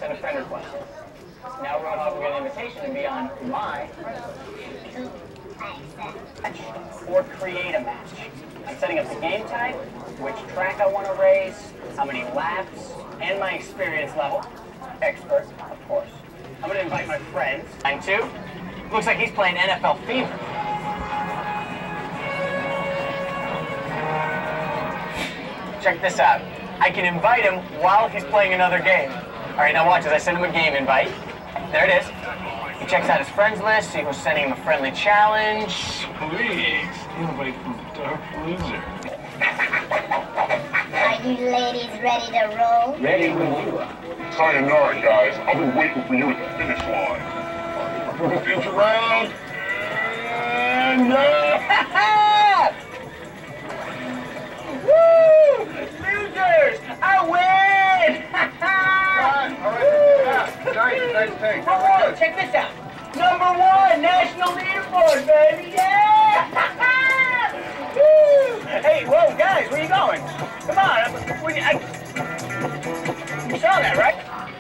send a friend request. Now Roadhog will get an invitation to be on my match or create a match. I'm setting up the game type, which track I want to race, how many laps, and my experience level. Expert, of course. I'm going to invite my friends. Line 2. Looks like he's playing NFL Fever. Check this out. I can invite him while he's playing another game. All right, now watch as I send him a game invite. There it is. He checks out his friends list, see who's sending him a friendly challenge. Please, invite from Dark Loser. Are you ladies ready to roll? Ready when you are. Sayonara, guys. I've been waiting for you at the finish line. For the future round. And Woo! Losers! I win! Nice take. Whoa, check this out. #1 national leaderboard, baby! Yeah! Woo! Hey, whoa, guys, where you going? Come on. You saw that, right?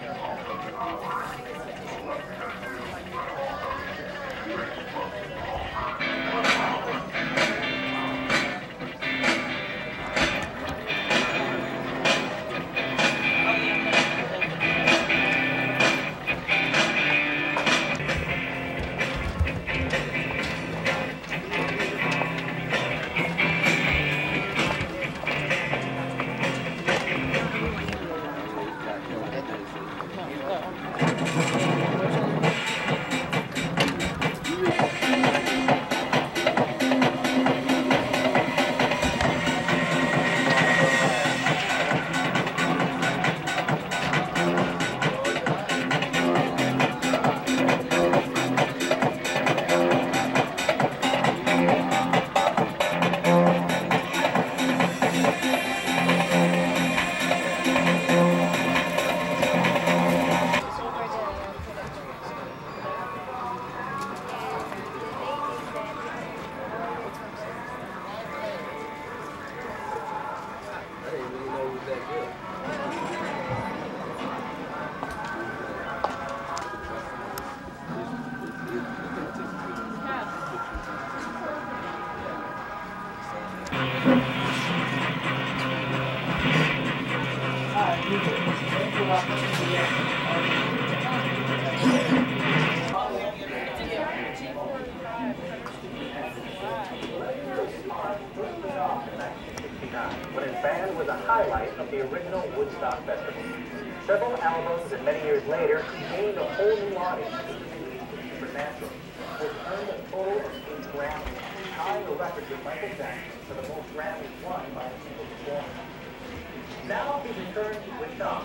When his band was a highlight of the original Woodstock Festival. Several albums and many years later, he gained a whole new audience. Supernatural, which earned a total of 8 Grammys, tying the record with Michael Jackson for the most Grammys won by a single performer. Now he's returned with Tom.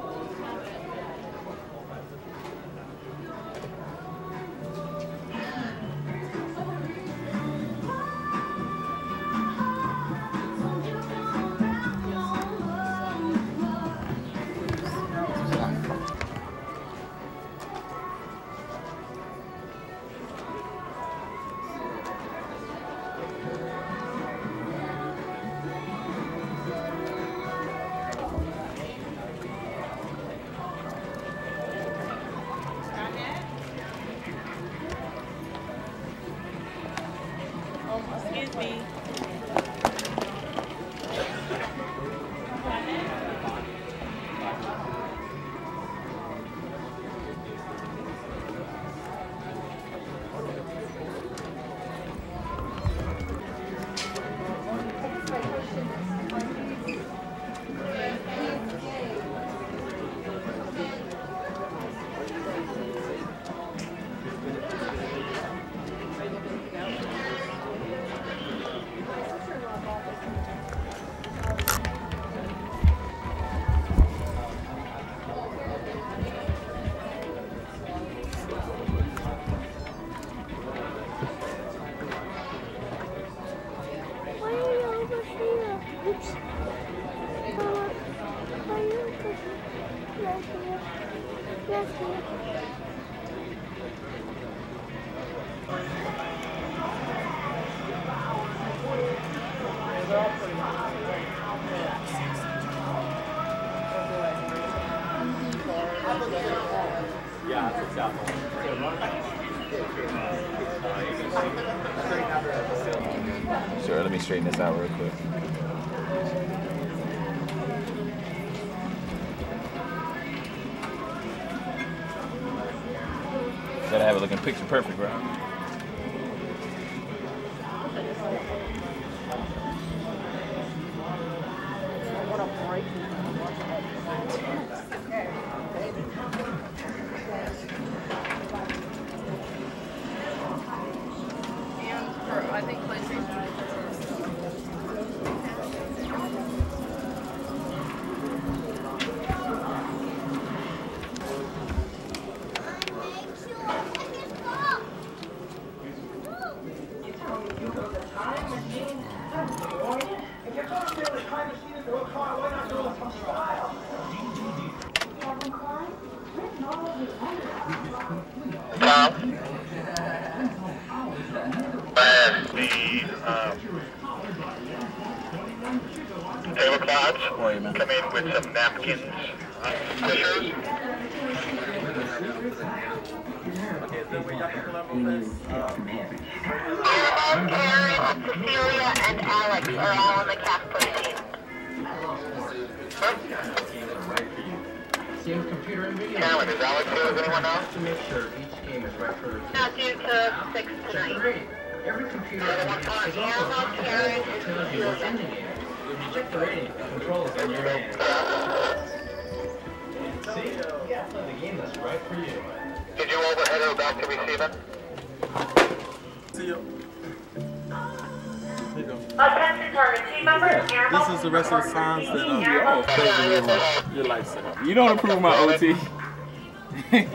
Excuse me. Yeah, it's south. Sure, let me straighten this out real quick. Gotta have it looking picture perfect, bro. I think PlayStation. Tablecloths come in with some napkins, squishers. Karen, Cecilia, and Alex are all on the cast team. Karen, is Alex here? Does anyone know? Not due to 6 tonight. Every computer Karen, Cecilia. check the rating. The controls on your end. See? Yeah, the game that's right for you. Did you overhead her back to receive it? See you. Attention target team members. This is the rest of the signs that your life set up. You don't approve of my OT. Back.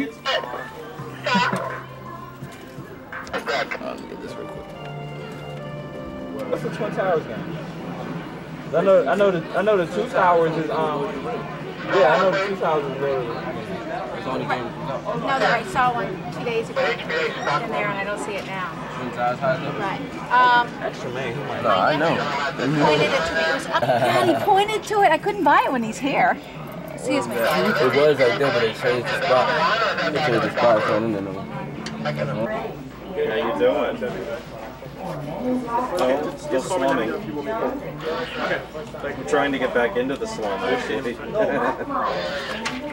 Let me get this real quick. What's the Twin Towers game? I know the Two Towers is yeah, I know the Two Towers is really. It's only game. No, that I saw one 2 days ago in there, and I don't see it now. Twin Towers has them. Right. Extra man, he might. No, I know. Pointed it to me. It was up. God, he pointed to it. I couldn't buy it when he's here. Excuse me. It was right there, but they changed the spot. They changed the spot, so I didn't know. How you doing? Oh, still slumming. I'm trying to get back into the slum, actually.